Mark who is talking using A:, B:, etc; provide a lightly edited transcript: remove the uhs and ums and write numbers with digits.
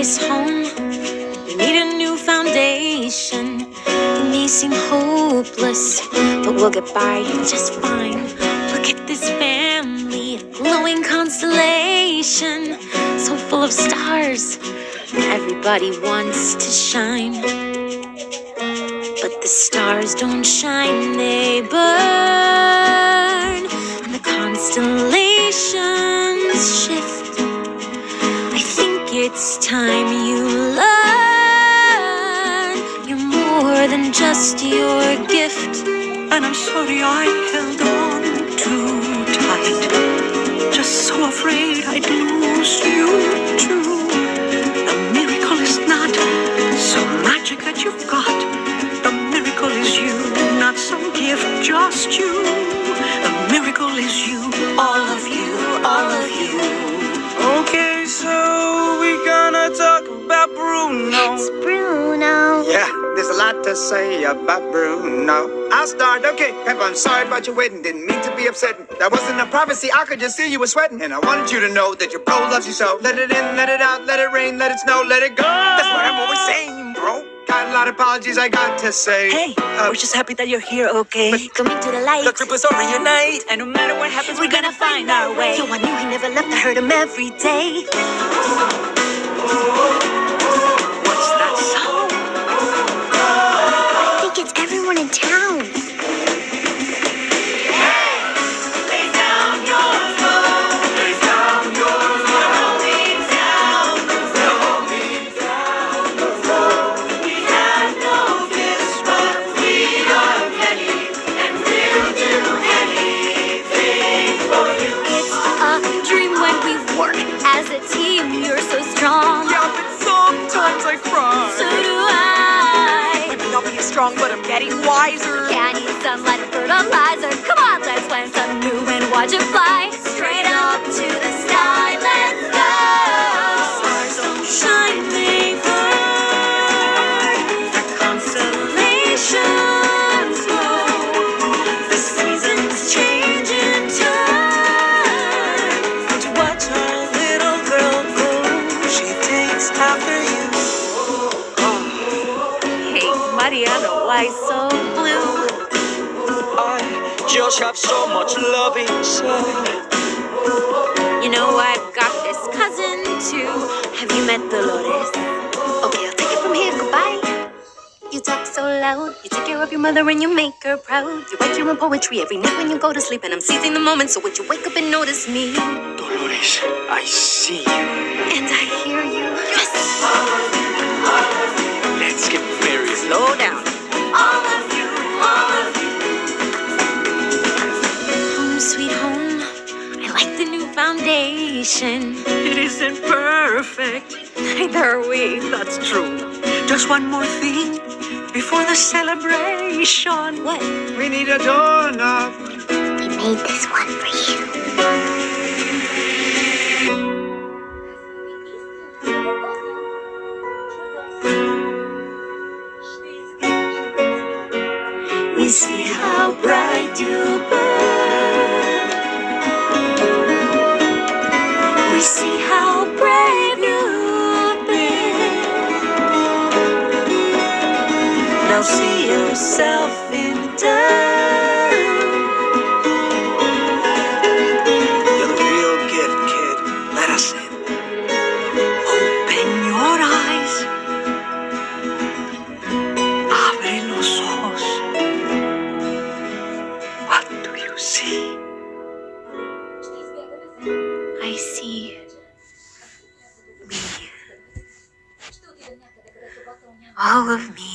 A: this home. We need a new foundation. It may seem hopeless, but we'll get by just fine. Look at this family, a glowing constellation, so full of stars. Everybody wants to shine, but the stars don't shine, they burn, and the constellations shift. I think it's time you learn you're more than just your gift.
B: And I'm sorry I held on too tight, just so afraid I'd lose you too. The miracle is not some magic that you've got. The miracle is you, not some gift, just you. The miracle is you, all of you, all of you.
C: Okay, so we gonna talk about Bruno.
A: It's Bruno.
C: Yeah, there's a lot to say about Bruno. I'll start. Okay, Pep, I'm sorry about your wedding. Didn't mean to be upsetting. That wasn't a prophecy. I could just see you were sweating. And I wanted you to know that your bro loves you so. Let it in, let it out, let it rain, let it snow, let it go. That's what I'm always saying, bro. Got a lot of apologies I got to say.
B: Hey, we're just happy that you're here, okay?
A: Coming to the light.
B: The trip was over reunite, and no matter what happens, we're gonna find our way.
A: Yo, I knew he never left. I heard him every day.
B: What's that song?
A: I think it's everyone in town. As a team, you're so strong.
B: Yeah, but sometimes I cry.
A: So do I.
B: I may not be as strong, but I'm getting wiser.
A: Yeah, I need sunlight and fertilizer. Come on, let's plant some new and watch it fly. Straight up to the sky, let's go. Stars don't shine, they burn. The constellations glow. The seasons change in turn.
B: To watch our little girl grow, she takes after you.
A: Hey, Mariano, why so blue?
B: I just have so much love inside.
A: You know, I've got this cousin too. Have you met Dolores? Okay, I'll take it from here. Goodbye. You talk so loud. You take care of your mother and you make her proud. You write your own poetry every night when you go to sleep. And I'm seizing the moment, so would you wake up and notice me?
B: Dolores, I see you.
A: And I hear you. Yes!
B: Let's get married. Slow down.
A: All of you, all of you. Home sweet home. I like the new foundation.
B: It isn't perfect.
A: Neither are we.
B: That's true. Just one more thing before the celebration.
A: What?
C: We need a doorknob.
A: We made this one for you. We see how bright you burn. We see how brave you've been.
B: Now see yourself in turn.
C: You're the real gift, kid. Let us in.
B: Open your eyes. Abre los ojos. What do you see?
A: I see me. All of me.